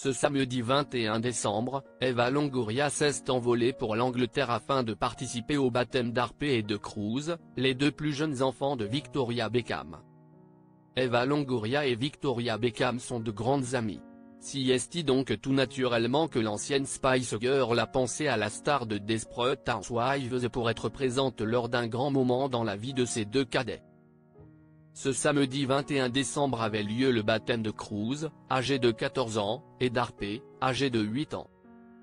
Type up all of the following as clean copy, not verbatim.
Ce samedi 21 décembre, Eva Longoria s'est envolée pour l'Angleterre afin de participer au baptême d'Harper et de Cruz, les deux plus jeunes enfants de Victoria Beckham. Eva Longoria et Victoria Beckham sont de grandes amies. Si est donc tout naturellement que l'ancienne Spice Girl a pensé à la star de Desperate Housewives pour être présente lors d'un grand moment dans la vie de ses deux cadets. Ce samedi 21 décembre avait lieu le baptême de Cruz, âgé de 14 ans, et d'Harper, âgé de 8 ans.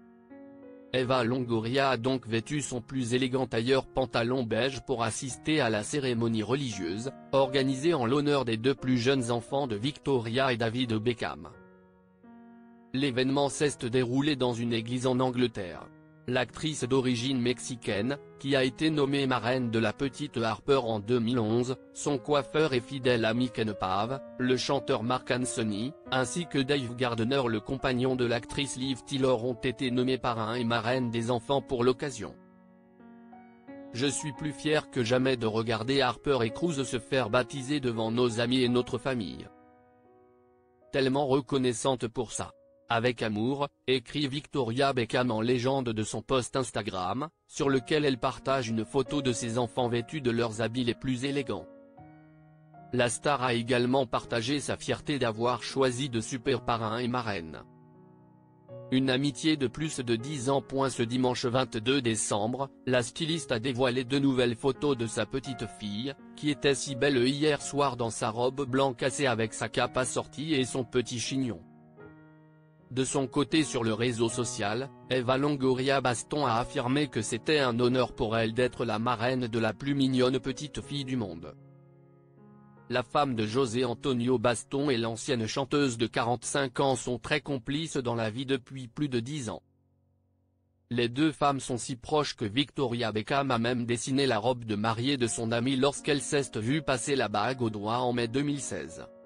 Eva Longoria a donc vêtu son plus élégant tailleur pantalon beige pour assister à la cérémonie religieuse, organisée en l'honneur des deux plus jeunes enfants de Victoria et David Beckham. L'événement s'est déroulé dans une église en Angleterre. L'actrice d'origine mexicaine, qui a été nommée marraine de la petite Harper en 2011, son coiffeur et fidèle ami Ken Pave, le chanteur Mark Anthony, ainsi que Dave Gardner le compagnon de l'actrice Liv Tyler ont été nommés parrains et marraines des enfants pour l'occasion. Je suis plus fier que jamais de regarder Harper et Cruz se faire baptiser devant nos amis et notre famille. Tellement reconnaissante pour ça. Avec amour, écrit Victoria Beckham en légende de son post Instagram, sur lequel elle partage une photo de ses enfants vêtus de leurs habits les plus élégants. La star a également partagé sa fierté d'avoir choisi de super parrains et marraines. Une amitié de plus de 10 ans. Ce dimanche 22 décembre, la styliste a dévoilé de nouvelles photos de sa petite fille, qui était si belle hier soir dans sa robe blanc cassée avec sa cape assortie et son petit chignon. De son côté sur le réseau social, Eva Longoria Baston a affirmé que c'était un honneur pour elle d'être la marraine de la plus mignonne petite fille du monde. La femme de José Antonio Baston et l'ancienne chanteuse de 45 ans sont très complices dans la vie depuis plus de 10 ans. Les deux femmes sont si proches que Victoria Beckham a même dessiné la robe de mariée de son amie lorsqu'elle s'est vue passer la bague au doigt en mai 2016.